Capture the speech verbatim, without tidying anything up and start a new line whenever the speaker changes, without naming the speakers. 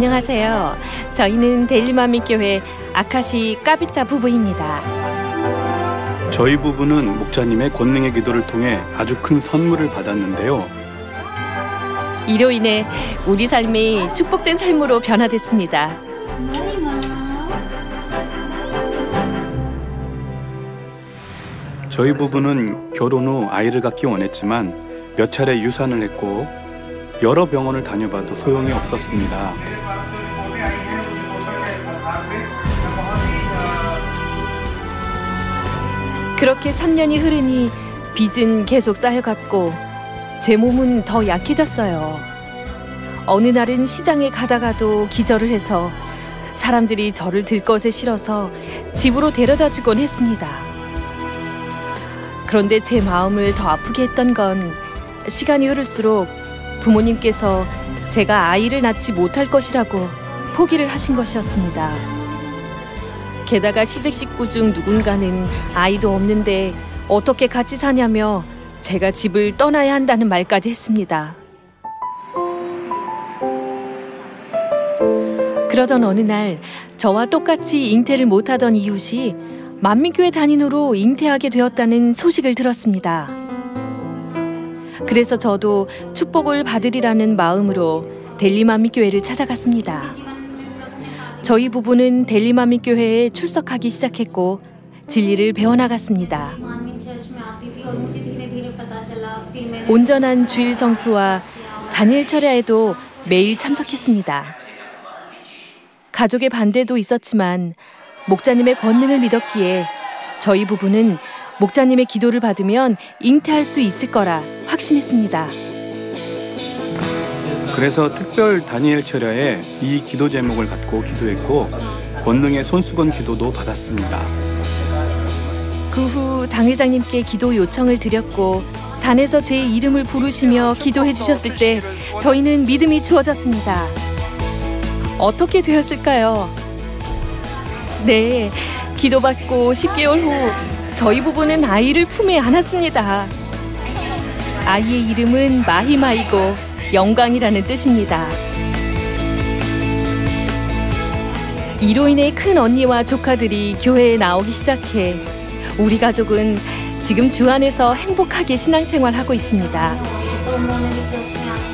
안녕하세요. 저희는 델리마미교회 아카시 까비타 부부입니다.
저희 부부는 목자님의 권능의 기도를 통해 아주 큰 선물을 받았는데요.
이로 인해 우리 삶이 축복된 삶으로 변화됐습니다.
저희 부부는 결혼 후 아이를 갖기 원했지만 몇 차례 유산을 했고 여러 병원을 다녀봐도 소용이 없었습니다.
그렇게 삼 년이 흐르니 빚은 계속 쌓여갔고 제 몸은 더 약해졌어요. 어느 날은 시장에 가다가도 기절을 해서 사람들이 저를 들것에 실어서 집으로 데려다 주곤 했습니다. 그런데 제 마음을 더 아프게 했던 건 시간이 흐를수록 부모님께서 제가 아이를 낳지 못할 것이라고 포기를 하신 것이었습니다. 게다가 시댁 식구 중 누군가는 아이도 없는데 어떻게 같이 사냐며 제가 집을 떠나야 한다는 말까지 했습니다. 그러던 어느 날 저와 똑같이 잉태를 못하던 이웃이 만민교회 단인으로 잉태하게 되었다는 소식을 들었습니다. 그래서 저도 축복을 받으리라는 마음으로 델리만민교회를 찾아갔습니다. 저희 부부는 델리만민교회에 출석하기 시작했고 진리를 배워나갔습니다. 온전한 주일 성수와 단일 철야에도 매일 참석했습니다. 가족의 반대도 있었지만 목자님의 권능을 믿었기에 저희 부부는 목자님의 기도를 받으면 잉태할 수 있을 거라 확신했습니다.
그래서 특별 다니엘 철야에 이 기도 제목을 갖고 기도했고 권능의 손수건 기도도 받았습니다.
그 후 당회장님께 기도 요청을 드렸고 단에서 제 이름을 부르시며 기도해 주셨을 때 저희는 믿음이 주어졌습니다. 어떻게 되었을까요? 네, 기도받고 십 개월 후 저희 부부는 아이를 품에 안았습니다. 아이의 이름은 마히마이고 영광이라는 뜻입니다. 이로 인해 큰 언니와 조카들이 교회에 나오기 시작해 우리 가족은 지금 주 안에서 행복하게 신앙생활하고 있습니다.